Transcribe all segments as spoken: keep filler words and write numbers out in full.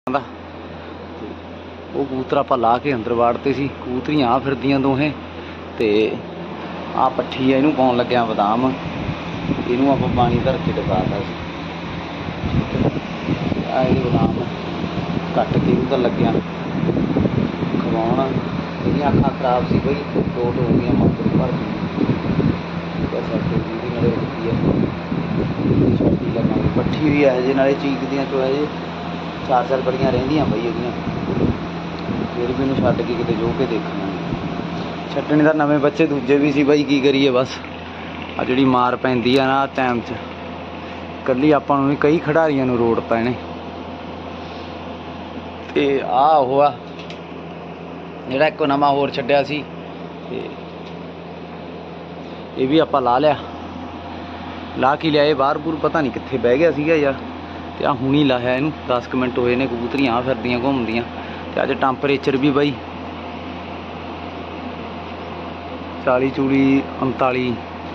ਦਾ ਉਹ ਕਬੂਤਰ ਆਪਾਂ ਲਾ ਕੇ ਅੰਦਰ ਵਾੜਤੇ ਸੀ। ਕਬੂਤਰੀਆਂ ਆ ਫਿਰਦੀਆਂ ਦੋਹੇ ਤੇ ਆ ਪੱਠੀ ਆ, ਇਹਨੂੰ ਪਾਉਣ ਲੱਗਿਆ ਬਦਾਮ। ਇਹਨੂੰ ਆਪਾਂ ਪਾਣੀ ਧਰ ਕੇ ਟਿਕਾਤਾ ਸੀ। ਆ ਇਹ ਬਦਾਮ ਕੱਟ ਕੇ ਉਹਦਾ ਲੱਗਿਆ ਖਵਾਉਣ। ਇਹਦੀਆਂ ਅੱਖਾਂ ਖਰਾਬ ਸੀ ਬਈ, ਟੋਟ ਹੋ ਗਈਆਂ ਮੱਤ ਭਰ ਗਈ। ਜਿਹਦੀ ਨਾਲੇ ਰੁਕੀ ਹੈ ਛੱਡੀ ਲਗਾਂਗੇ। ਪੱਠੀ ਵੀ ਇਹੋ ਜਿਹੇ ਨਾਲੇ ਚੀਕਦੀਆਂ ਚੋ ਇਹ ਜਿਹੇ ਚਾਰ ਚਾਰ ਬੜੀਆਂ ਰਹਿੰਦੀਆਂ ਬਈ ਇਹਦੀਆਂ। ਫਿਰ ਵੀ ਇਹਨੂੰ ਛੱਡ ਕੇ ਕਿਤੇ ਜੋ ਕੇ ਦੇਖਣਾ ਛੱਡਣੇ ਦਾ। ਨਵੇਂ ਬੱਚੇ ਦੂਜੇ ਵੀ ਸੀ ਬਾਈ, ਕੀ ਕਰੀਏ ਬਸ। ਆ ਜਿਹੜੀ ਮਾਰ ਪੈਂਦੀ ਆ ਨਾ ਟਾਈਮ 'ਚ, ਇਕੱਲੀ ਆਪਾਂ ਨੂੰ ਵੀ ਕਈ ਖਿਡਾਰੀਆਂ ਨੂੰ ਰੋੜਤਾ ਇਹਨੇ। ਤੇ ਆਹ ਉਹ ਆ ਜਿਹੜਾ ਇੱਕ ਨਵਾਂ ਹੋਰ ਛੱਡਿਆ ਸੀ, ਤੇ ਇਹ ਵੀ ਆਪਾਂ ਲਾ ਲਿਆ। ਲਾ ਕੇ ਲਿਆਏ ਬਾਹਰ ਬੂਰ, ਪਤਾ ਨਹੀਂ ਕਿੱਥੇ ਬਹਿ ਗਿਆ ਸੀਗਾ ਯਾਰ। ਤੇ ਆ ਹੁਣੀ ਲਾਇਆ ਇਹਨੂੰ, ਦਸ ਕੁ ਮਿੰਟ ਹੋਏ ਨੇ। ਕਬੂਤਰੀਆਂ ਆ ਫਿਰਦੀਆਂ ਘੁੰਮਦੀਆਂ। ਤੇ ਅੱਜ ਟੈਂਪਰੇਚਰ ਵੀ ਬਾਈ ਚਾਲੀ ਚੂਲੀ ਉਨਤਾਲੀ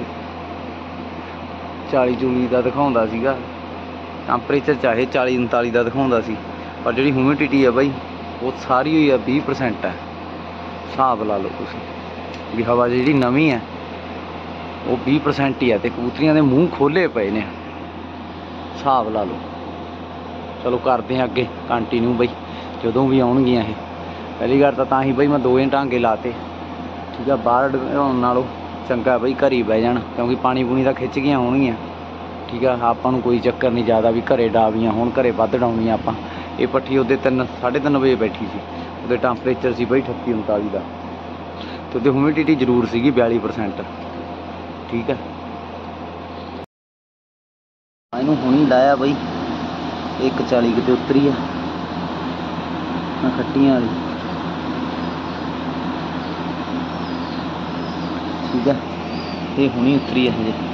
ਚਾਲੀ ਚੂਲੀ ਦਾ ਦਿਖਾਉਂਦਾ ਸੀਗਾ ਟੈਂਪਰੇਚਰ, ਚਾਹੇ ਚਾਲੀ ਉਨਤਾਲੀ ਦਾ ਦਿਖਾਉਂਦਾ ਸੀ। ਪਰ ਜਿਹੜੀ ਹਿਊਮਿਡਿਟੀ ਆ ਬਾਈ ਉਹ ਸਾਰੀ ਹੋਈ ਆ ਵੀਹ ਪਰਸੈਂਟ ਹੈ। ਹਿਸਾਬ ਲਾ ਲਓ ਤੁਸੀਂ ਵੀ ਹਵਾ ਜਿਹੜੀ ਨਵੀਂ ਹੈ ਉਹ ਵੀਹ ਪਰਸੈਂਟ ਹੀ ਆ। ਤੇ ਕਬੂਤਰੀਆਂ ਦੇ ਮੂੰਹ ਖੋਲ੍ਹੇ ਪਏ ਨੇ, ਹਿਸਾਬ ਲਾ ਲਓ। ਚਲੋ ਕਰਦੇ ਹਾਂ ਅੱਗੇ ਕੰਟੀਨਿਊ ਬਈ, ਜਦੋਂ ਵੀ ਆਉਣਗੀਆਂ ਇਹ। ਪਹਿਲੀ ਗੱਲ ਤਾਂ ਤਾਂ ਹੀ ਬਈ ਮੈਂ ਦੋਵੇਂ ਟਾਂਗੇ ਲਾਤੇ, ਠੀਕ ਆ। ਬਾਹਰ ਆਉਣ ਨਾਲੋਂ ਚੰਗਾ ਬਈ ਘਰ ਹੀ ਬਹਿ ਜਾਣ, ਕਿਉਂਕਿ ਪਾਣੀ ਪੂਣੀ ਤਾਂ ਖਿੱਚ ਗਈਆਂ ਹੋਣਗੀਆਂ, ਠੀਕ ਆ। ਆਪਾਂ ਨੂੰ ਕੋਈ ਚੱਕਰ ਨਹੀਂ ਜ਼ਿਆਦਾ ਵੀ ਘਰੇ ਡਾਵੀਆਂ ਹੁਣ, ਘਰੇ ਵੱਧ ਡਾਉਣੀਆਂ ਆਪਾਂ। ਇਹ ਪੱਠੀ ਉਹਦੇ ਤਿੰਨ ਸਾਢੇ ਤਿੰਨ ਵਜੇ ਬੈਠੀ ਸੀ, ਉਹਦੇ ਟੈਂਪਰੇਚਰ ਸੀ ਬਈ ਅਠੱਤੀ ਉਨਤਾਲੀ ਦਾ, ਅਤੇ ਉਹਦੀ ਹਿਊਮਿਡਿਟੀ ਜ਼ਰੂਰ ਸੀਗੀ ਬਿਆਲੀ ਪਰਸੈਂਟ, ਠੀਕ ਹੈ। ਇਹਨੂੰ ਹੁਣੀ ਲਾਇਆ ਬਈ, ਇੱਕ ਚਾਲੀ ਕਿਤੇ ਉਤਰੀ ਆ ਖੱਟੀਆਂ ਵਾਲੀ, ਠੀਕ ਹੈ। ਇਹ ਹੁਣੀ ਉਤਰੀ ਹੈ ਹਜੇ।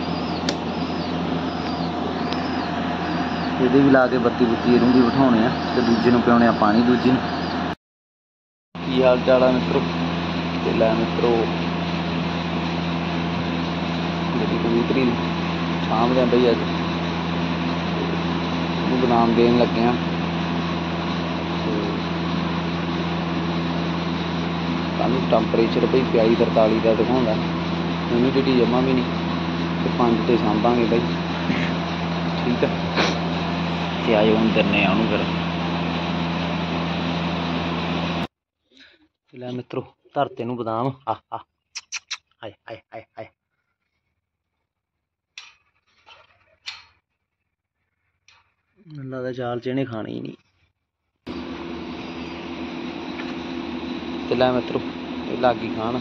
ਇਹਦੇ ਵੀ ਲਾ ਕੇ ਬੱਤੀ ਬੁੱਤੀ ਇਹਨੂੰ ਵੀ ਬਿਠਾਉਣੇ ਆ, ਤੇ ਦੂਜੇ ਨੂੰ ਪਿਆਉਣੇ ਆ ਪਾਣੀ। ਦੂਜੇ ਨੂੰ ਕੀ ਹਾਲ ਚਾਲ ਆ ਮਿੱਤਰੋ? ਤੇ ਲੈ ਮਿੱਤਰੋ ਜਿਹੜੀ ਕਬੂਤਰੀ ਸਾਂਭਦੇ ਬਈ ਅੱਜ ਉਹਨੂੰ ਬਦਾਮ ਦੇਣ ਲੱਗੇ ਆ। ਸਾਨੂੰ ਟੈਂਪਰੇਚਰ ਬਈ ਬਿਆਲੀ ਤਰਤਾਲੀ ਦਾ ਦਿਖਾਉਂਦਾ, ਹਿਊਮਿਡਿਟੀ ਜਮ੍ਹਾਂ ਵੀ ਨਹੀਂ। ਤੇ ਪੰਜ 'ਤੇ ਸਾਂਭਾਂਗੇ ਬਈ, ਠੀਕ ਹੈ। ਤੇ ਆਏ ਹੁਣ ਦਿੰਦੇ ਆ ਉਹਨੂੰ ਫਿਰ। ਲੈ ਮਿੱਤਰੋ ਧਰਤੇ ਨੂੰ ਬਦਾਮ। ਆ ਆ ਹਾਏ ਹਾਏ ਹਾਏ ਹਾਏ, ਮੈਨੂੰ ਲੱਗਦਾ ਚਾਲ 'ਚ ਇਹਨੇ ਖਾਣੀ ਹੀ ਨਹੀਂ। ਤੇ ਲੈ ਮਿੱਤਰੋ ਇਹ ਲੱਗ ਗਈ ਖਾਣ।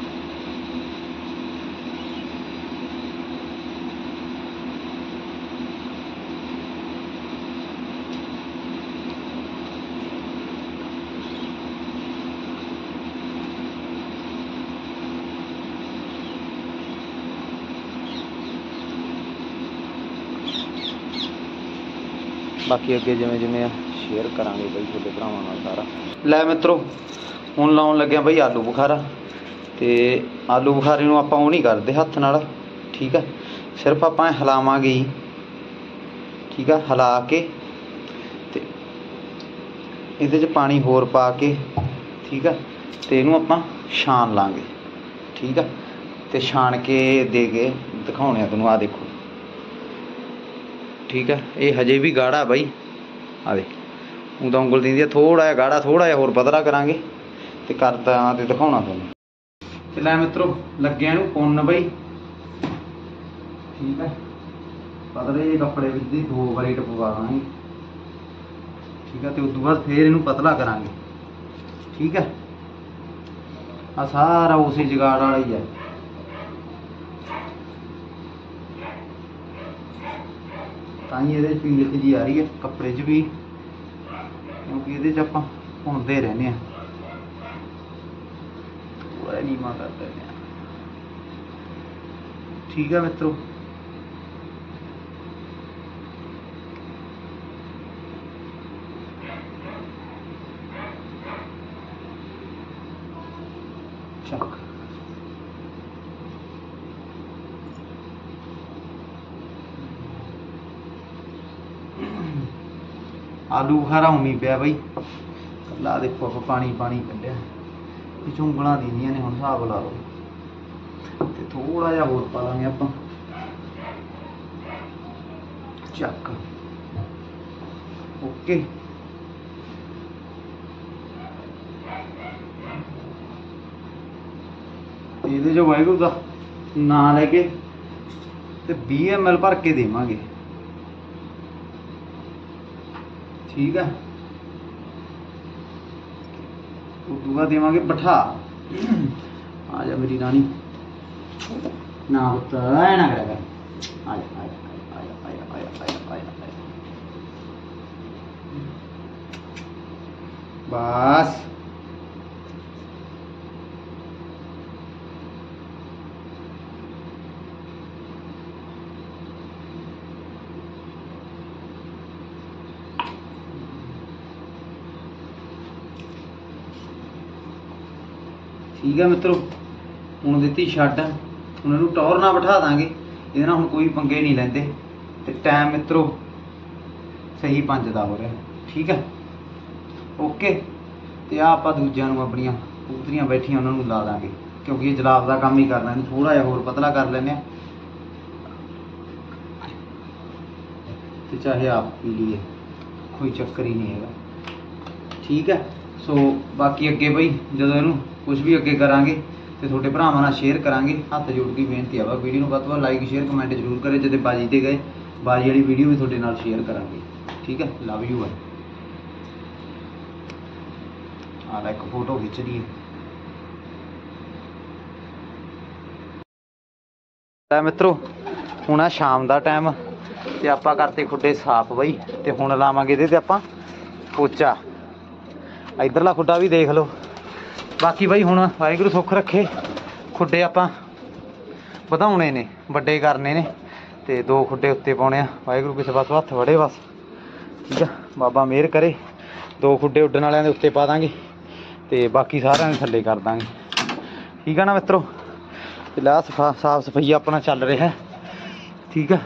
ਬਾਕੀ ਅੱਗੇ ਜਿਵੇਂ ਜਿਵੇਂ ਸ਼ੇਅਰ ਕਰਾਂਗੇ ਬਈ ਤੁਹਾਡੇ ਭਰਾਵਾਂ ਨਾਲ ਸਾਰਾ। ਲੈ ਮਿੱਤਰੋ ਹੁਣ ਲਾਉਣ ਲੱਗਿਆ ਬਈ ਆਲੂ ਬੁਖਾਰਾ। ਤੇ ਆਲੂ ਬੁਖਾਰੇ ਨੂੰ ਆਪਾਂ ਉਹ ਨਹੀਂ ਕਰਦੇ ਹੱਥ ਨਾਲ, ਠੀਕ ਹੈ। ਸਿਰਫ ਆਪਾਂ ਹਿਲਾਵਾਂਗੇ ਹੀ, ਠੀਕ ਆ। ਹਿਲਾ ਕੇ ਤੇ ਇਹਦੇ 'ਚ ਪਾਣੀ ਹੋਰ ਪਾ ਕੇ, ਠੀਕ ਆ। ਤੇ ਇਹਨੂੰ ਆਪਾਂ ਛਾਣ ਲਾਂਗੇ, ਠੀਕ ਆ। ਤੇ ਛਾਣ ਕੇ ਦੇ ਕੇ ਦਿਖਾਉਣੇ ਆ ਤੁਹਾਨੂੰ। ਆਹ ਦੇਖੋ, ਠੀਕ ਹੈ। ਇਹ ਹਜੇ ਵੀ ਗਾੜਾ ਬਾਈ, ਆ ਦੇ ਉਹ ਤਾਂ ਉਂਗਲ ਦਿੰਦੀ ਆ। ਥੋੜ੍ਹਾ ਜਿਹਾ ਗਾੜਾ, ਥੋੜ੍ਹਾ ਜਿਹਾ ਹੋਰ ਪਤਲਾ ਕਰਾਂਗੇ ਤੇ ਕਰਦਾ ਤੇ ਦਿਖਾਉਣਾ ਤੁਹਾਨੂੰ। ਤੇ ਲੈ ਮਿੱਤਰੋ ਲੱਗਿਆ ਇਹਨੂੰ ਪੁੰਨ ਬਈ, ਠੀਕ ਹੈ। ਪਤਲੇ ਜਿਹੇ ਕੱਪੜੇ ਵਿੱਚ ਦੀ ਦੋ ਵਾਰੀ ਟਪਵਾ ਦਾਂਗੇ, ਠੀਕ ਹੈ। ਤੇ ਉਸ ਤੋਂ ਬਾਅਦ ਫੇਰ ਇਹਨੂੰ ਪਤਲਾ ਕਰਾਂਗੇ, ਠੀਕ ਹੈ। ਆ ਸਾਰਾ ਉਸੇ ਜੁਗਾੜ ਵਾਲਾ ਹੀ ਹੈ। ਤਾਂ ਹੀ ਇਹਦੇ 'ਚ ਪੀਲਕ ਜਿਹੀ ਆ ਰਹੀ ਹੈ ਕੱਪੜੇ 'ਚ ਵੀ, ਕਿਉਂਕਿ ਇਹਦੇ 'ਚ ਆਪਾਂ ਭੁੰਨਦੇ ਰਹਿੰਦੇ ਹਾਂ। ਥੋੜ੍ਹਾ ਨੀਵਾਂ ਕਰ ਦਿੰਦੇ ਹਾਂ, ਠੀਕ ਹੈ ਮਿੱਤਰੋ। ਚੱਕ आलू बुखारा उमी पिया बई कला देखो आप पानी पानी कढ़िया चुंगल दीदियां ने हुण हिसाब ला लो ते थोड़ा जिहा होर पा लांगे आपां चक ओके ये जो वाहिगुरू का ना लैके ते बीस एम एल भर के देवांगे ठीक है। उदू बाद देवांगे बैठा आ जा मेरी रानी ना पुत्त ऐ ना करा कर आ जा आ जा आ जा आ जा आ जा आ जा बस ठीक है मित्रों हुण दित्ती छड्ड हुण इहनूं टौर ना बिठा दांगे इहदे नाल हुण कोई पंगे नहीं लैंदे ते टाइम मित्रों सही पंज दा हो रहा ठीक है ओके ते आ आपां दूजिਆਂ ਨੂੰ ਆਪਣੀਆਂ ਕਬੂਤਰੀਆਂ बैठियां ਉਹਨਾਂ ਨੂੰ ਲਾ ਦਾਂਗੇ क्योंकि ये जलाब का काम ही करना है थोड़ा जिहा होर पतला कर लैंदे ते चाहे आप पी लीए कोई चक्कर ही नहीं है ठीक है। सो बाकी अगे बई जदों इहनूं कुछ भी अगे करांगे तो थोड़े भरावां नाल शेयर करांगे हथ जोड़ के बेनती है वीडियो नूं वध तों वध लाइक शेयर कमेंट जरूर करें जदों बाजी ते गए बाजी वाली वीडियो भी थोड़े नाल शेयर करांगे ठीक है। लव यू है आ एक फोटो खिंच ली मित्रों हुण आ शाम का टाइम ते आपां करते खुड्डे साफ बई ते हुण लावांगे इहदे ते आपां पोचा इधरला खुड्डा भी देख लो बाकी बई हुण वाहिगुरू सुख रखे खुड्डे आपां वधाउणे ने वड्डे करने ने ते दो खुड्डे उत्ते पाउणे आ वाहिगुरू किसे पासों हत्थ वड़े बस ठीक है बाबा मेहर करे दो खुड्डे उड्डण वालियां दे उत्ते पा दांगे ते बाकी सारिआं दे थल्ले कर दांगे ठीक है ना मित्रों। फिलहाल सफा साफ सफाई अपना चल रहा है ठीक है।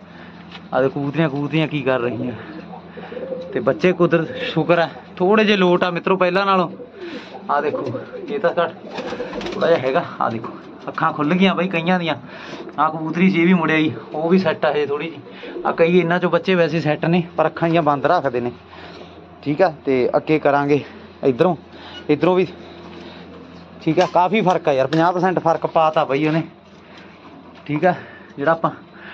आ कबूतरियां कबूतरियां की कर रही हैं ते बच्चे कुदरत शुक्र है थोड़े जे लोट आ मित्रों पहला नालों आ देखो ये तो घट थोड़ा जिहा हैगा आ देखो अखां खुल गई बई कईयां दियां आ कबूतरी जी भी मुड़े आई वो भी सैट है थोड़ी जी आ कई इन्हां चों बच्चे वैसे सैट ने पर अखां जियां बंद रखते हैं ठीक है। तो अगे करांगे इधरों इधरों भी ठीक है काफ़ी फर्क है यार पचास परसेंट फर्क पाता बई उन्हें ठीक है जिहड़ा आपां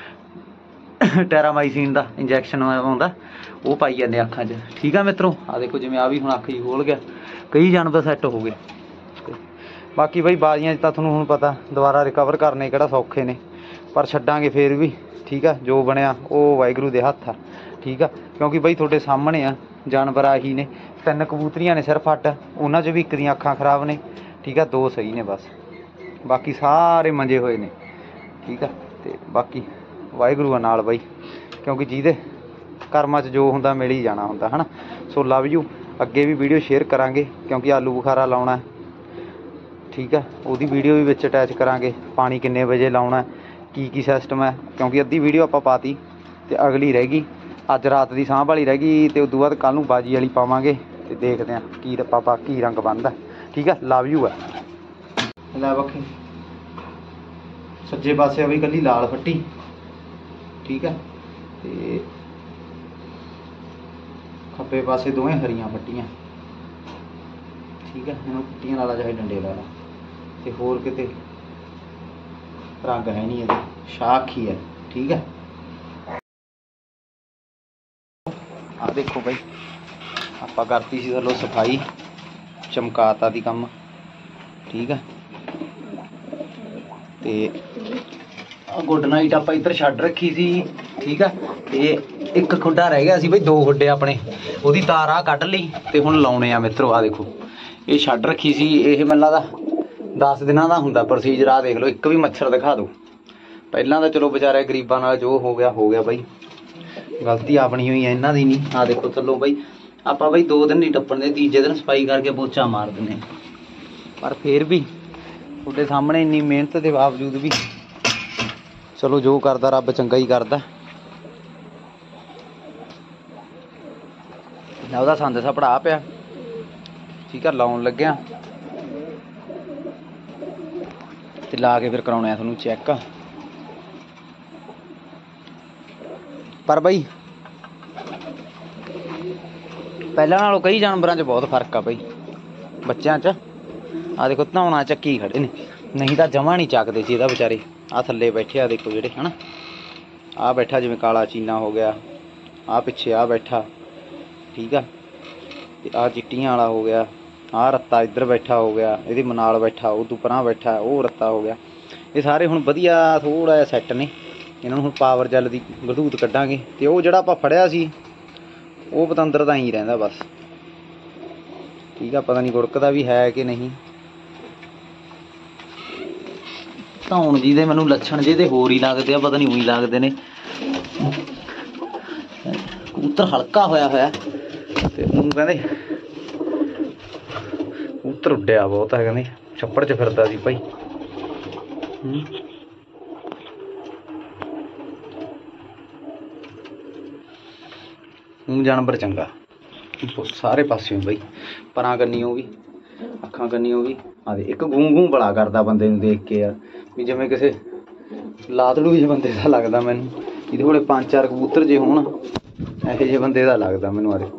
टैरामाइसिन का इंजैक्शन आउंदा वो पाई जाने अखां च ठीक है मित्रों। आ देखो जिवें आ भी हुण अख ही खोल गया कई जानवर सैट हो गए बाकी बई बाजियां तो तुहानूं हुण पता दोबारा रिकवर करने किहड़ा सौखे ने पर छड्डांगे फिर भी ठीक है जो बनया वो वाहिगुरू दे हत्थ आ ठीक है क्योंकि बई तुहाडे सामने आ जानवर आही ने तीन कबूतरियां ने सिर्फ अट्ठ उन्हां च भी एक दियां अखां खराब ने ठीक है दो सही ने बस बाकी सारे मंजे हुए ने ठीक है। तो बाकी वाहिगुरू नाल बई क्योंकि जिहदे कर्मां च जो हुंदा मिल ही जाना हुंदा है ना। सो लव यू अगे भी वीडियो शेयर करांगे क्योंकि आलू बुखारा लाउणा है ठीक है उहदी वीडियो भी विच अटैच करांगे पानी किन्ने बजे लाउणा है की की सिस्टम है क्योंकि अद्धी वीडियो आपां पाती ते अगली रह गई अज रात की सांभ वाली रह गई तो उदों बाद कल नूं बाजी वाली पावांगे ते देखदे आं की पापा की रंग बनदा ठीक है। लव यू है लै बखे सज्जे पासे बई कल्ली लाल फट्टी ठीक है ते खब्बे पासे दोवें हरियां फट्टियां ठीक है। इन्होंने फट्टियां ला ला चाहे डंडे ला ला ते होर किते रंग है नहीं ये शाख ही है ठीक है। आ देखो भाई आपां करती सी थल्लों सफाई चमकाता दी कम ठीक है। ते गुड नाइट आपां इधर छड्ड रखी सी ठीक है। ते एक खुड्डा रह गया सी बई दो खुड्डे अपने ओहदी तार आ कढ लई ते हुण लाउणे आ मित्रों। आ देखो ये छड्ड रखी सी ये मैनूं लगदा दस दिनां दा हुंदा प्रोसीजर। आ देख लो एक भी मच्छर दिखा दो पहलां तां चलो बेचारे गरीबां नाल जो हो गया हो गया बई गलती अपनी हुई है इन्हां दी नहीं। आ देखो चलो बई आपां बई दो दिन नहीं टप्पण दे तीजे दिन सफाई करके पोचा मार दिंदे पर फिर भी तुहाडे सामने इन्नी मेहनत के बावजूद भी चलो जो करदा रब चंगा ही करदा ਉਹਦਾ ਸੰਦ ਸਾ ਪੜਾ ਪਿਆ ਠੀਕ ਆ, ਲਾਉਣ ਲੱਗਿਆ ਤੇ ਲਾ ਕੇ ਫਿਰ ਕਰਾਉਣੇ ਆ ਤੁਹਾਨੂੰ ਚੈੱਕ। ਪਰ ਬਈ ਪਹਿਲਾਂ ਨਾਲੋਂ ਕਈ ਜਾਨਵਰਾਂ 'ਚ ਬਹੁਤ ਫਰਕ ਆ ਬਈ ਬੱਚਿਆਂ 'ਚ। ਆ ਦੇਖੋ ਧੌਣਾ ਚੱਕੀ ਖੜੇ ਨੇ, ਨਹੀਂ ਤਾਂ ਜਮਾਂ ਨਹੀਂ ਚੱਕਦੇ ਸੀ ਇਹਦਾ ਵਿਚਾਰੇ। ਆ ਥੱਲੇ ਬੈਠੇ ਆ ਦੇਖੋ ਜਿਹੜੇ ਹਨਾ, ਆ ਬੈਠਾ ਜਿਵੇਂ ਕਾਲਾ ਚੀਨਾ ਹੋ ਗਿਆ, ਆ ਪਿੱਛੇ ਆ ਬੈਠਾ ਠੀਕ ਆ, ਤੇ ਆ ਚਿੱਟੀਆਂ ਵਾਲਾ ਹੋ ਗਿਆ, ਆਹ ਰੱਤਾ ਇੱਧਰ ਬੈਠਾ ਹੋ ਗਿਆ, ਇਹਦੇ ਨਾਲ ਬੈਠਾ ਉਹ ਤੋਂ ਪਰਾਂ ਬੈਠਾ ਉਹ ਰੱਤਾ ਹੋ ਗਿਆ। ਇਹ ਸਾਰੇ ਹੁਣ ਵਧੀਆ ਥੋੜ੍ਹਾ ਜਿਹਾ ਸੈੱਟ ਨੇ। ਇਹਨਾਂ ਨੂੰ ਹੁਣ ਪਾਵਰ ਜੈਲ ਦੀ ਗਰਦੂਤ ਕੱਢਾਂਗੇ। ਤੇ ਉਹ ਜਿਹੜਾ ਆਪਾਂ ਫੜਿਆ ਸੀ ਉਹ ਪਤੰਦਰ ਤਾਂ ਹੀ ਰਹਿੰਦਾ ਬਸ ਠੀਕ ਆ, ਪਤਾ ਨਹੀਂ ਗੁੜਕਦਾ ਵੀ ਹੈ ਕਿ ਨਹੀਂ। ਧੌਣ ਜੀ ਦੇ ਮੈਨੂੰ ਲੱਛਣ ਜੇ ਤੇ ਹੋਰ ਹੀ ਲੱਗਦੇ ਆ, ਪਤਾ ਨਹੀਂ ਉਹੀ ਲੱਗਦੇ ਨੇ। ਕਬੂਤਰ ਹਲਕਾ ਹੋਇਆ ਹੋਇਆ ਤੇ ਉਹਨੂੰ ਕਹਿੰਦੇ ਕਬੂਤਰ ਉੱਡਿਆ ਬਹੁਤ ਹੈ, ਕਹਿੰਦੇ ਛੱਪੜ 'ਚ ਫਿਰਦਾ ਸੀ ਭਾਈ। ਹੁਣ ਜਾਨਵਰ ਚੰਗਾ ਸਾਰੇ ਪਾਸਿਓਂ ਬਈ, ਪਰਾਂ ਕੰਨੀਓ ਵੀ ਅੱਖਾਂ ਕੰਨੀਓ ਵੀ। ਆ ਦੇ ਇੱਕ ਗੂੰ ਗੂੰ ਬੜਾ ਕਰਦਾ ਬੰਦੇ ਨੂੰ ਦੇਖ ਕੇ ਯਾਰ, ਵੀ ਜਿਵੇਂ ਕਿਸੇ ਲਾਤੜੂ ਜਿਹੇ ਬੰਦੇ ਦਾ ਲੱਗਦਾ ਮੈਨੂੰ। ਇਹਦੇ ਕੋਲੇ ਪੰਜ ਚਾਰ ਕਬੂਤਰ ਜੇ ਹੋਣ ਇਹੋ ਜਿਹੇ ਬੰਦੇ ਦਾ ਲੱਗਦਾ ਮੈਨੂੰ। ਆਰੇ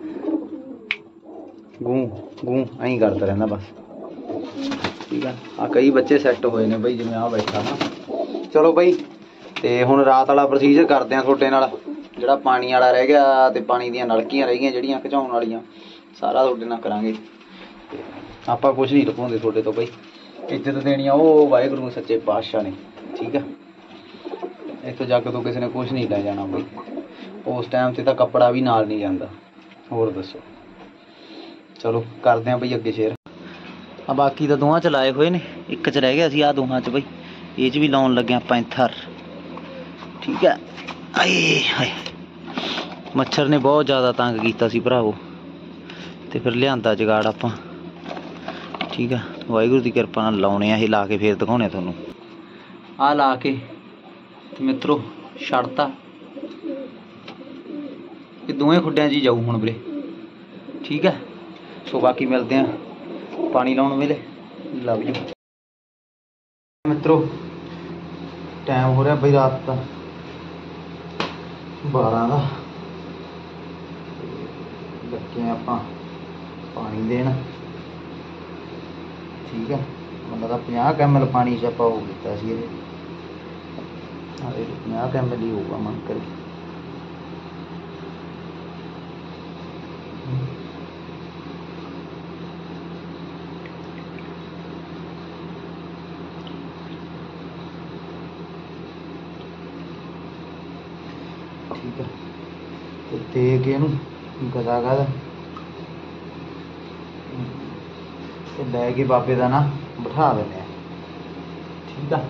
ਗੂੰ ਗੂੰ ਐਂ ਕਰਦਾ ਰਹਿੰਦਾ ਬਸ ਠੀਕ ਆ। ਆ ਕਈ ਬੱਚੇ ਸੈੱਟ ਹੋਏ ਨੇ ਬਈ, ਜਿਵੇਂ ਆ ਬੈਠਾ ਨਾ। ਚਲੋ ਬਈ, ਤੇ ਹੁਣ ਰਾਤ ਵਾਲਾ ਪ੍ਰੋਸੀਜਰ ਕਰਦੇ ਆ ਤੁਹਾਡੇ ਨਾਲ। ਜਿਹੜਾ ਪਾਣੀ ਵਾਲਾ ਰਹਿ ਗਿਆ ਤੇ ਪਾਣੀ ਦੀਆਂ ਨਲਕੀਆਂ ਰਹਿ ਗਈਆਂ ਜਿਹੜੀਆਂ ਖਿਚਾਉਣ ਵਾਲੀਆਂ, ਸਾਰਾ ਤੁਹਾਡੇ ਨਾਲ ਕਰਾਂਗੇ। ਤੇ ਆਪਾਂ ਕੁਛ ਨਹੀਂ ਲੁਕਾਉਂਦੇ ਤੁਹਾਡੇ ਤੋਂ ਬਈ। ਇੱਜ਼ਤ ਦੇਣੀ ਆ ਉਹ ਵਾਹਿਗੁਰੂ ਸੱਚੇ ਪਾਤਸ਼ਾਹ ਨੇ ਠੀਕ ਆ। ਇੱਥੋਂ ਜੱਗ ਤੋਂ ਕਿਸੇ ਨੇ ਕੁਛ ਨਹੀਂ ਲੈ ਜਾਣਾ ਬਈ। ਉਸ ਟਾਈਮ 'ਤੇ ਤਾਂ ਕੱਪੜਾ ਵੀ ਨਾਲ ਨਹੀਂ ਜਾਂਦਾ। ਹੋਰ ਦੱਸੋ, ਚਲੋ ਕਰਦੇ ਹਾਂ ਬਈ ਅੱਗੇ ਸ਼ੇਅਰ। ਆ ਬਾਕੀ ਤਾਂ ਦੋਵਾਂ 'ਚ ਲਾਏ ਹੋਏ ਨੇ, ਇੱਕ 'ਚ ਰਹਿ ਗਿਆ ਸੀ। ਆਹ ਦੋਹਾਂ 'ਚ ਬਈ ਇਹ 'ਚ ਵੀ ਲਾਉਣ ਲੱਗਿਆ ਪੈਂਥਰ ਠੀਕ ਹੈ। ਆਏ ਹਾਏ ਮੱਛਰ ਨੇ ਬਹੁਤ ਜ਼ਿਆਦਾ ਤੰਗ ਕੀਤਾ ਸੀ ਭਰਾਵੋ, ਤੇ ਫਿਰ ਲਿਆਂਦਾ ਜਗਾੜ ਆਪਾਂ ਠੀਕ ਆ। ਵਾਹਿਗੁਰੂ ਦੀ ਕਿਰਪਾ ਨਾਲ ਲਾਉਣੇ ਆ ਇਹ, ਲਾ ਕੇ ਫੇਰ ਦਿਖਾਉਣੇ ਤੁਹਾਨੂੰ। ਆਹ ਲਾ ਕੇ ਮਿੱਤਰੋ ਛੱਡਤਾ, ਇਹ ਦੋਵੇਂ ਖੁੱਡਿਆਂ 'ਚ ਹੀ ਜਾਊ ਹੁਣ ਵੀਰੇ ਠੀਕ ਹੈ। ਸੋ ਬਾਕੀ ਮਿਲਦੇ ਆ ਪਾਣੀ ਲਾਉਣ ਵੇਲੇ। ਲਵ ਯੂ ਮਿੱਤਰੋ। ਟਾਈਮ ਹੋ ਰਿਹਾ ਬਈ ਰਾਤ ਦਾ ਬਾਰਾਂ ਦਾ, ਲੱਗੇ ਆਪਾਂ ਪਾਣੀ ਦੇਣ ਠੀਕ ਹੈ। ਮਤਲਬ ਤਾਂ ਪੰਜਾਹ ਕੈਮਲ ਪਾਣੀ 'ਚ ਆਪਾਂ ਉਹ ਕੀਤਾ ਸੀ ਇਹਦੇ, ਪੰਜਾਹ ਕੈਮਲ ਹੀ ਹੋਊਗਾ ਮੰਨ ਕਰ। ਠੀਕ ਹੈ, ਤੇ ਦੇ ਕੇ ਇਹਨੂੰ ਗਦਾ ਗਦ ਤੇ ਲੈ ਕੇ ਬਾਬੇ ਦਾ ਨਾ ਬਿਠਾ ਦਿੰਦੇ ਆ ਠੀਕ ਆ।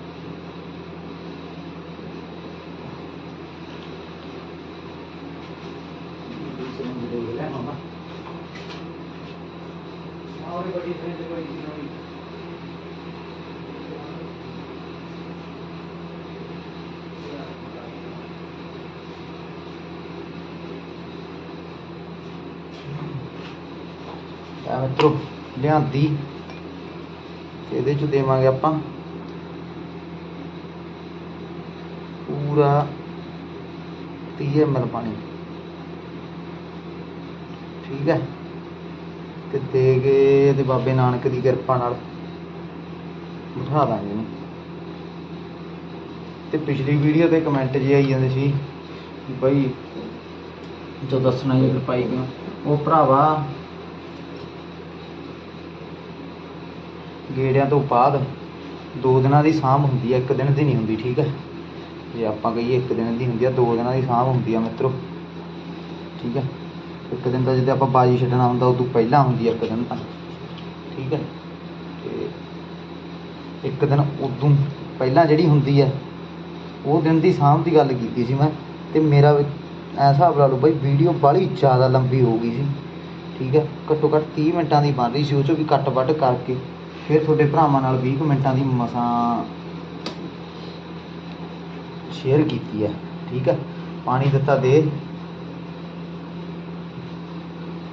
ਮਿੱਤਰੋ ਲਿਆਂਦੀ ਤੇ ਇਹਦੇ 'ਚ ਦੇਵਾਂਗੇ ਆਪਾਂ ਪੂਰਾ ਤੀਹ ਐਮ ਐਲ ਪਾਣੀ ਠੀਕ ਹੈ। ਤੇ ਦੇ ਕੇ ਤੇ ਬਾਬੇ ਨਾਨਕ ਦੀ ਕਿਰਪਾ ਨਾਲ ਬਿਠਾ ਦਾਂਗੇ ਇਹਨੂੰ। ਤੇ ਪਿਛਲੀ ਵੀਡੀਓ ਤੇ ਕਮੈਂਟ ਜੇ ਆਈ ਜਾਂਦੇ ਸੀ ਬਈ ਜੋ ਦੱਸਣਾ ਜੀ ਪਾਈ ਕਿਉਂ, ਉਹ ਭਰਾਵਾ ਗੇੜਿਆਂ ਤੋਂ ਬਾਅਦ ਦੋ ਦਿਨਾਂ ਦੀ ਸਾਂਭ ਹੁੰਦੀ ਹੈ, ਇੱਕ ਦਿਨ ਦੀ ਨਹੀਂ ਹੁੰਦੀ ਠੀਕ ਹੈ। ਜੇ ਆਪਾਂ ਕਹੀਏ ਇੱਕ ਦਿਨ ਦੀ ਹੁੰਦੀ ਆ, ਦੋ ਦਿਨਾਂ ਦੀ ਸਾਂਭ ਹੁੰਦੀ ਆ ਮਿੱਤਰੋ ਠੀਕ ਹੈ। ਇੱਕ ਦਿਨ ਤਾਂ ਜਦੋਂ ਆਪਾਂ ਬਾਜੀ ਛੱਡਣਾ ਹੁੰਦਾ ਉਦੋਂ ਪਹਿਲਾਂ ਹੁੰਦੀ ਆ ਇੱਕ ਦਿਨ ਤਾਂ ਠੀਕ ਹੈ। ਤੇ ਇੱਕ ਦਿਨ ਉਦੋਂ ਪਹਿਲਾਂ ਜਿਹੜੀ ਹੁੰਦੀ ਆ ਉਹ ਦਿਨ ਦੀ ਸਾਂਭ ਦੀ ਗੱਲ ਕੀਤੀ ਸੀ ਮੈਂ। ਤੇ ਮੇਰਾ ਐਂ ਹਿਸਾਬ ਲਾ ਲਓ ਬਈ ਵੀਡੀਓ ਬਾਹਲੀ ਜ਼ਿਆਦਾ ਲੰਬੀ ਹੋ ਗਈ ਸੀ ਠੀਕ ਹੈ। ਘੱਟੋ ਘੱਟ ਤੀਹ ਮਿੰਟਾਂ ਦੀ ਬਣ ਰਹੀ ਸੀ, ਉਹ 'ਚੋਂ ਵੀ ਕੱਟ ਵੱਢ ਕਰਕੇ ਫਿਰ ਤੁਹਾਡੇ ਭਰਾਵਾਂ ਨਾਲ ਵੀਹ ਕੁ ਮਿੰਟਾਂ ਦੀ ਮਸਾਂ ਸ਼ੇਅਰ ਕੀਤੀ ਹੈ ਠੀਕ ਹੈ। ਪਾਣੀ ਦਿੱਤਾ ਦੇ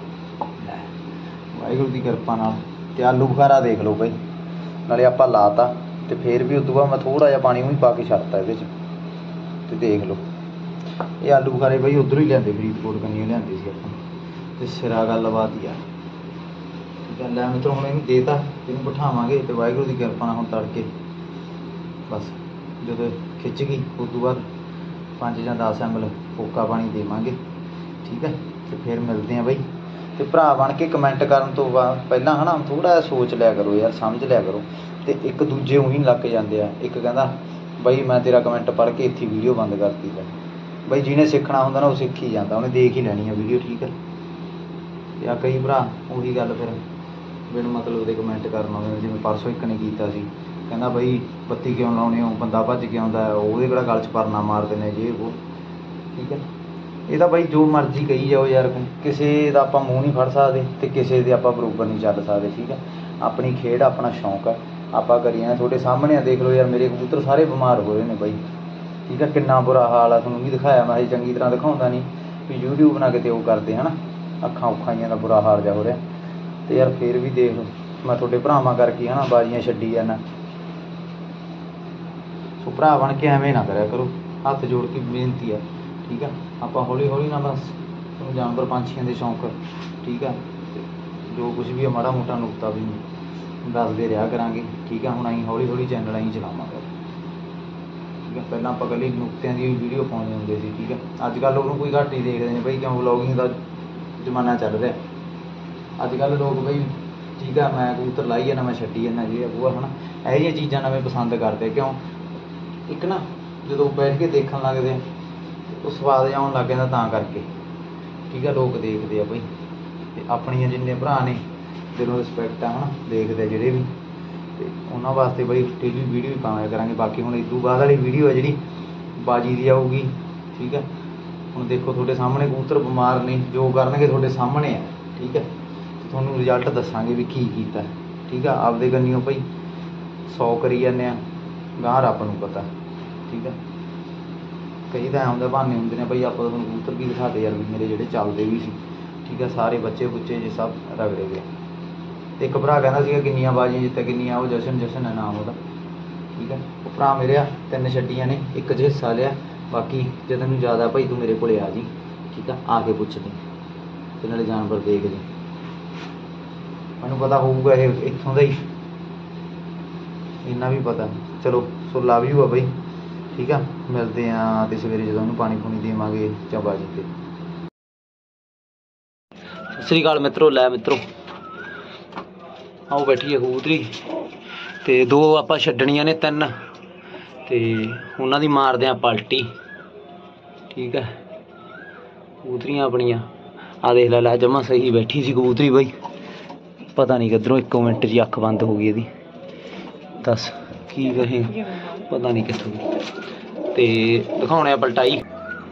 ਵਾਹਿਗुरू की किरपा नाल। ते आलू बुखारा देख लो बई, नाले आपां लाता ते फिर भी उदों बाद मैं थोड़ा जिहा पानी भी पा के छड्डता इहदे च। ते देख लो ये आलू बुखारे बई उधरों ही लिआंदे, फरीदकोट कन्नै लिआंदे सी आपां। ते सिरा गल्लबात ही आ। ठीक है, लै मित्रों हुण इहनूं देता, इहनूं बिठावांगे ते वाहिगुरू की किरपा नाल हुण तड़के बस जदों खिच गई उदों बाद पाँच जां दस एम एल फोका पानी देवांगे। ठीक है, तो फिर मिलते हैं बई। तो भरा बन के कमेंट करन तो पहला है ना थोड़ा जिहा सोच लिया करो यार, समझ लिया करो। तो एक दूजे उही लग जाते हैं। एक कहता बई मैं तेरा कमेंट पढ़ के इत्थे वीडियो बंद करती है। बई जिन्हें सीखना होंदा ना वो सीख ही जाता, उन्हें देख ही लैनी है वीडियो। ठीक है, या कई भरा उही गल फिर बिन मतलब के कमेंट करना, जिवें परसों एक ने कीता सी, कहना बई बत्ती क्यों लाउने हो, बंदा भज के आउंदा है, ਉਹਦੇ ਕਿਹੜਾ गल च परना मारते हैं जे वो। ठीक है, ਇਹ ਤਾਂ ਬਾਈ ਜੋ ਮਰਜ਼ੀ ਕਹੀ ਜਾਓ ਯਾਰ, ਕਿਸੇ ਦਾ ਆਪਾਂ ਮੂੰਹ ਨਹੀਂ ਫੜ ਸਕਦੇ ਤੇ ਕਿਸੇ ਦੇ ਆਪਾਂ ਬਰੋਬਰ ਨਹੀਂ ਚੱਲ ਸਕਦੇ। ਠੀਕ ਹੈ, ਆਪਣੀ ਖੇਡ ਆਪਣਾ ਸ਼ੌਂਕ ਹੈ, ਆਪਾਂ ਕਰੀਏ। ਤੁਹਾਡੇ ਸਾਹਮਣੇ ਆ, ਦੇਖ ਲਓ ਯਾਰ ਮੇਰੇ ਕਬੂਤਰ ਸਾਰੇ ਬਿਮਾਰ ਹੋ ਰਹੇ ਨੇ ਬਾਈ। ਠੀਕ ਹੈ, ਕਿੰਨਾ ਬੁਰਾ ਹਾਲ ਆ, ਤੁਹਾਨੂੰ ਵੀ ਦਿਖਾਇਆ ਮੈਂ, ਚੰਗੀ ਤਰ੍ਹਾਂ ਦਿਖਾਉਂਦਾ ਨਹੀਂ ਵੀ ਯੂਟਿਊਬ ਨਾਲ ਕਿਤੇ ਉਹ ਕਰਦੇ ਹੈ ਨਾ, ਅੱਖਾਂ ਉਖਾਈਆਂ ਦਾ ਬੁਰਾ ਹਾਲ ਜਿਹਾ ਹੋ ਰਿਹਾ। ਤੇ ਯਾਰ ਫਿਰ ਵੀ ਦੇਖ ਲਓ ਮੈਂ ਤੁਹਾਡੇ ਭਰਾਵਾਂ ਕਰਕੇ ਹੈ ਨਾ ਬਾਜ਼ੀਆਂ ਛੱਡੀ ਜਾਂਦਾ। ਸੋ ਭਰਾ ਬਣ ਕੇ ਐਵੇਂ ਨਾ ਕਰਿਆ ਕਰੋ, ਹੱਥ ਜੋੜ ਕੇ ਬੇਨਤੀ ਆ। ਠੀਕ ਹੈ, ਆਪਾਂ ਹੌਲੀ ਹੌਲੀ ਨਾ ਬਸ ਤੁਹਾਨੂੰ ਜਾਨਵਰ ਪੰਛੀਆਂ ਦੇ ਸ਼ੌਂਕ। ਠੀਕ ਹੈ, ਜੋ ਕੁਛ ਵੀ ਆ ਮਾੜਾ ਮੋਟਾ ਨੁਕਤਾ ਵੀ ਦੱਸਦੇ ਰਿਹਾ ਕਰਾਂਗੇ। ਠੀਕ ਹੈ, ਹੁਣ ਅਸੀਂ ਹੌਲੀ ਹੌਲੀ ਚੈਨਲ ਅਸੀਂ ਚਲਾਵਾਂਗੇ। ਠੀਕ ਹੈ, ਪਹਿਲਾਂ ਆਪਾਂ ਇਕੱਲੀ ਨੁਕਤਿਆਂ ਦੀ ਵੀਡੀਓ ਪਾਉਂਦੇ ਹੁੰਦੇ ਸੀ। ਠੀਕ ਹੈ, ਅੱਜ ਕੱਲ੍ਹ ਉਹਨੂੰ ਕੋਈ ਘੱਟ ਹੀ ਦੇਖਦੇ ਨੇ ਬਈ, ਕਿਉਂ ਵਲੋਗਿੰਗ ਦਾ ਜ਼ਮਾਨਾ ਚੱਲ ਰਿਹਾ ਅੱਜ ਕੱਲ੍ਹ। ਲੋਕ ਬਈ ਠੀਕ ਆ, ਮੈਂ ਕਬੂਤਰ ਲਾਈ ਜਾਂਦਾ, ਮੈਂ ਛੱਡੀ ਜਾਂਦਾ, ਜੇ ਉਹ ਹੈ ਨਾ ਇਹੋ ਜਿਹੀਆਂ ਚੀਜ਼ਾਂ ਨਵੇਂ ਪਸੰਦ ਕਰਦੇ। ਕਿਉਂ ਇੱਕ ਨਾ ਜਦੋਂ ਬੈਠ ਕੇ ਦੇਖਣ ਲੱਗਦੇ ਉਹ ਸਵਾਦ ਜਿਹਾ ਆਉਣ ਲੱਗ ਜਾਂਦਾ ਤਾਂ ਕਰਕੇ। ਠੀਕ ਹੈ, ਲੋਕ ਦੇਖਦੇ ਆ ਬਈ, ਅਤੇ ਆਪਣੀਆਂ ਜਿੰਨੇ ਭਰਾ ਨੇ ਦਿਲੋਂ ਰਿਸਪੈਕਟ ਆ ਹੈ ਨਾ, ਦੇਖਦੇ ਆ ਜਿਹੜੇ ਵੀ, ਅਤੇ ਉਹਨਾਂ ਵਾਸਤੇ ਬਈ ਡੇਲੀ ਵੀਡੀਓ ਵੀ ਪਾਇਆ ਕਰਾਂਗੇ। ਬਾਕੀ ਹੁਣ ਇਦੋਂ ਬਾਅਦ ਵਾਲੀ ਵੀਡੀਓ ਹੈ ਜਿਹੜੀ ਬਾਜੀ ਦੀ ਆਊਗੀ। ਠੀਕ ਹੈ, ਹੁਣ ਦੇਖੋ ਤੁਹਾਡੇ ਸਾਹਮਣੇ ਕਬੂਤਰ ਬਿਮਾਰ ਨੇ, ਜੋ ਕਰਨਗੇ ਤੁਹਾਡੇ ਸਾਹਮਣੇ ਆ। ਠੀਕ ਹੈ, ਤੁਹਾਨੂੰ ਰਿਜ਼ਲਟ ਦੱਸਾਂਗੇ ਵੀ ਕੀ ਕੀਤਾ। ਠੀਕ ਆ, ਆਪਦੇ ਕੰਨੀਓ ਭਾਈ ਸੌ ਕਰੀ ਜਾਂਦੇ ਆ, ਗਾਂਹ ਰੱਬ ਨੂੰ ਪਤਾ। ਠੀਕ ਹੈ, ਕਈ ਤਾਂ ਆਉਂਦੇ ਬਹਾਨੇ ਹੁੰਦੇ ਨੇ ਬਈ, ਆਪਾਂ ਤੁਹਾਨੂੰ ਕਬੂਤਰ ਵੀ ਦਿਖਾਦੇ ਯਾਰ ਵੀ ਮੇਰੇ ਜਿਹੜੇ ਚੱਲਦੇ ਵੀ ਸੀ। ਠੀਕ ਹੈ, ਸਾਰੇ ਬੱਚੇ ਬੁੱਚੇ ਜੇ ਸਭ ਰਗੜੇ ਗਏ। ਅਤੇ ਇੱਕ ਭਰਾ ਕਹਿੰਦਾ ਸੀਗਾ ਕਿੰਨੀਆਂ ਬਾਜ਼ੀਆਂ ਜਿੱਤੇ, ਕਿੰਨੀਆਂ ਉਹ ਜਸ਼ਨ ਜਸ਼ਨ ਹੈ ਨਾਮ ਉਹਦਾ। ਠੀਕ ਹੈ, ਉਹ ਭਰਾ ਮੇਰੇ ਆ ਤਿੰਨ ਛੱਡੀਆਂ ਨੇ, ਇੱਕ 'ਚ ਹਿੱਸਾ ਲਿਆ। ਬਾਕੀ ਜੇ ਤੈਨੂੰ ਜ਼ਿਆਦਾ ਭਾਈ ਤੂੰ ਮੇਰੇ ਕੋਲ ਆ ਜੀ। ਠੀਕ ਆ, ਆ ਕੇ ਪੁੱਛ ਲਈ ਅਤੇ ਨਾਲੇ ਜਾਨਵਰ ਦੇਖ ਜੀ, ਮੈਨੂੰ ਪਤਾ ਹੋਊਗਾ ਇਹ ਇੱਥੋਂ ਦਾ ਹੀ, ਇੰਨਾ ਵੀ ਪਤਾ। ਚਲੋ ਸੋ ਲਵ ਯੂ ਆ ਬਈ। ਠੀਕ ਆ, ਮਿਲਦੇ ਹਾਂ ਅਤੇ ਸਵੇਰੇ ਜਦੋਂ ਉਹਨੂੰ ਪਾਣੀ ਪੂਣੀ ਦੇਵਾਂਗੇ ਜਾਂ ਬਾਜੀ 'ਤੇ। ਸਤਿ ਸ਼੍ਰੀ ਅਕਾਲ ਮਿੱਤਰੋ। ਲੈ ਮਿੱਤਰੋ ਆਓ ਬੈਠੀਏ ਕਬੂਤਰੀ, ਅਤੇ ਦੋ ਆਪਾਂ ਛੱਡਣੀਆਂ ਨੇ, ਤਿੰਨ, ਅਤੇ ਉਹਨਾਂ ਦੀ ਮਾਰਦੇ ਹਾਂ ਪਲਟੀ। ਠੀਕ ਹੈ, ਕਬੂਤਰੀਆਂ ਆਪਣੀਆਂ ਆ ਦੇਖ ਲੈ, ਲੈ ਜਮਾਂ ਸਹੀ ਬੈਠੀ ਸੀ ਕਬੂਤਰੀ ਬਾਈ, ਪਤਾ ਨਹੀਂ ਕਿੱਧਰੋਂ ਇੱਕੋ ਮਿੰਟ 'ਚ ਅੱਖ ਬੰਦ ਹੋ ਗਈ ਇਹਦੀ। ਦੱਸ ਕੀ ਕਹੇ, ਪਤਾ ਨਹੀਂ ਕਿੱਥੋਂ। ਅਤੇ ਦਿਖਾਉਣੇ ਆ ਪਲਟਾਈ।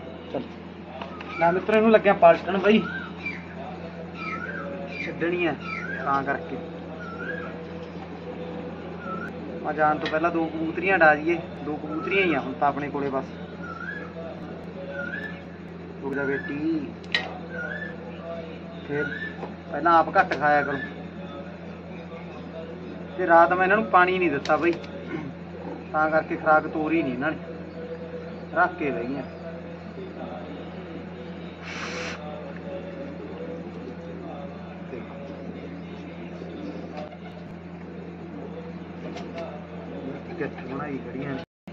ਲੈ ਮਿੱਤਰ ਇਹਨੂੰ ਲੱਗਿਆ ਪਲਟਣ ਬਾਈ, ਛੱਡਣੀ ਆ ਤਾਂ ਕਰਕੇ। ਆ ਜਾਣ ਤੋਂ ਪਹਿਲਾਂ ਦੋ ਕਬੂਤਰੀਆਂ ਡਾ ਦਈਏ, ਦੋ ਕਬੂਤਰੀਆਂ ਹੀ ਆ ਹੁਣ ਤਾਂ ਆਪਣੇ ਕੋਲੇ ਬਸ। ਰੁਕ ਜਾ ਬੇਟੀ, ਫਿਰ ਪਹਿਲਾਂ ਆਪ ਘੱਟ ਖਾਇਆ ਕਰੋ। ਅਤੇ ਰਾਤ ਮੈਂ ਇਹਨਾਂ ਨੂੰ ਪਾਣੀ ਨਹੀਂ ਦਿੱਤਾ ਬਈ, ਤਾਂ ਕਰਕੇ ਖੁਰਾਕ ਤੋਰੀ ਨਹੀਂ ਇਹਨਾਂ ਨੇ, ਰੱਖ ਕੇ ਬਹਿ ਗਈਆਂ। ਗੱਠ ਬਣਾਈ ਖੜੀਆਂ।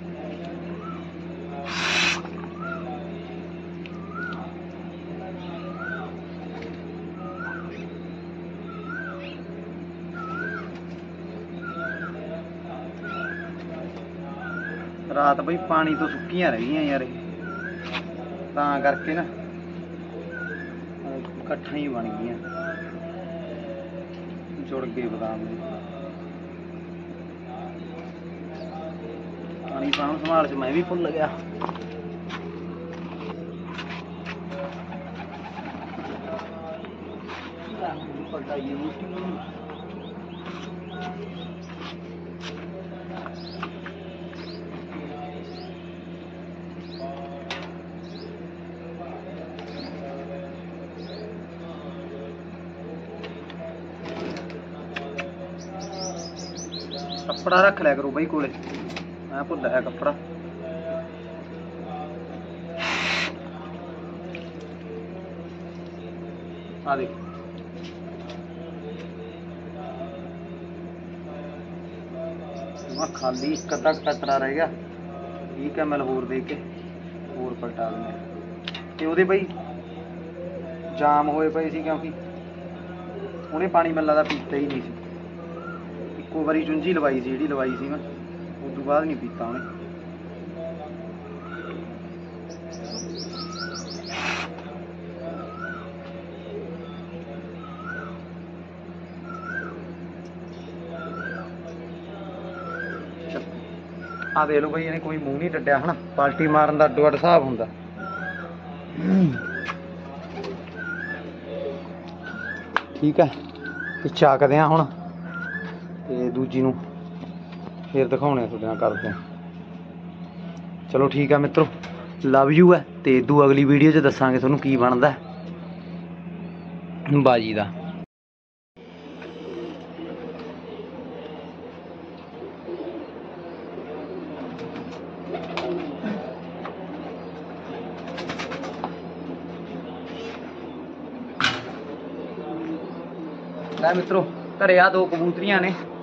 ਰਾਤ ਬਈ ਪਾਣੀ ਤੋਂ ਸੁੱਕੀਆਂ ਰਹਿ ਗਈਆਂ ਯਾਰ, ਇਹ ਤਾਂ ਕਰਕੇ ਨਾ ਇਕੱਠਾਂ ਹੀ ਬਣ ਗਈਆਂ, ਜੁੜ ਗਏ ਬਦਾਮ ਦੇ। ਪਾਣੀ ਸਾਂਭ ਸੰਭਾਲ 'ਚ ਮੈਂ ਵੀ ਭੁੱਲ ਗਿਆ। ਕੱਪੜਾ ਰੱਖ ਲਿਆ ਕਰੋ ਬਈ ਕੋਲੇ, ਮੈਂ ਭੁੱਲ ਹੈ ਕੱਪੜਾ। ਆ ਦੇਖ ਮੈਂ ਖਾਲੀ ਇੱਕ ਅੱਧਾ ਕਟਰਾ ਰਹਿ ਗਿਆ, ਠੀਕ ਹੈ ਮਿਲ ਹੋਰ ਦੇ ਕੇ ਹੋਰ ਪਲਟਾ ਦਿੰਦੇ। ਤੇ ਉਹਦੇ ਬਈ ਜਾਮ ਹੋਏ ਪਏ ਸੀ ਕਿਉਂਕਿ ਉਹਨੇ ਪਾਣੀ ਮੈਨੂੰ ਲੱਗਦਾ ਪੀਤਾ ਹੀ ਨਹੀਂ ਸੀ। ਇੱਕੋ ਵਾਰੀ ਚੁੰਝੀ ਲਵਾਈ ਸੀ ਜਿਹੜੀ ਲਵਾਈ ਸੀ ਮੈਂ, ਉਸ ਤੋਂ ਬਾਅਦ ਨਹੀਂ ਪੀਤਾ ਉਹਨੇ। ਆ ਦੇਖ ਲਓ ਬਈ ਇਹਨੇ ਕੋਈ ਮੂੰਹ ਨਹੀਂ ਡੱਡਿਆ ਹਨਾ, ਪਾਲਟੀ ਮਾਰਨ ਦਾ ਅੱਡੋ ਅੱਡ ਹਿਸਾਬ ਹੁੰਦਾ। ਠੀਕ ਹੈ ਤੇ ਚੱਕਦੇ ਆ ਹੁਣ ਤੇ ਦੂਜੀ ਨੂੰ ਫਿਰ ਦਿਖਾਉਣੇ ਆ ਤੁਹਾਡੇ ਨਾਲ, ਕਰਦੇ ਆ। ਚਲੋ ਠੀਕ ਆ ਮਿੱਤਰੋ, ਲਵ ਯੂ ਹੈ ਤੇ ਇਦੂ ਅਗਲੀ ਵੀਡੀਓ 'ਚ ਦੱਸਾਂਗੇ ਤੁਹਾਨੂੰ ਕੀ ਬਣਦਾ ਬਾਜੀ ਦਾ। ਲੈ ਮਿੱਤਰੋ ਘਰੇ ਆ ਦੋ ਕਬੂਤਰੀਆਂ ਨੇ।